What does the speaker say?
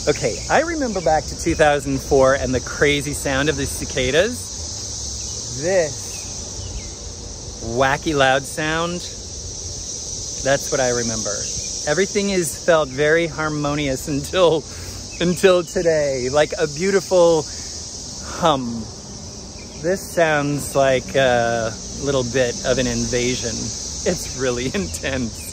Okay, I remember back to 2004 and the crazy sound of the cicadas. This wacky loud sound, that's what I remember. Everything is felt very harmonious until today, like a beautiful hum. This sounds like a little bit of an invasion. It's really intense.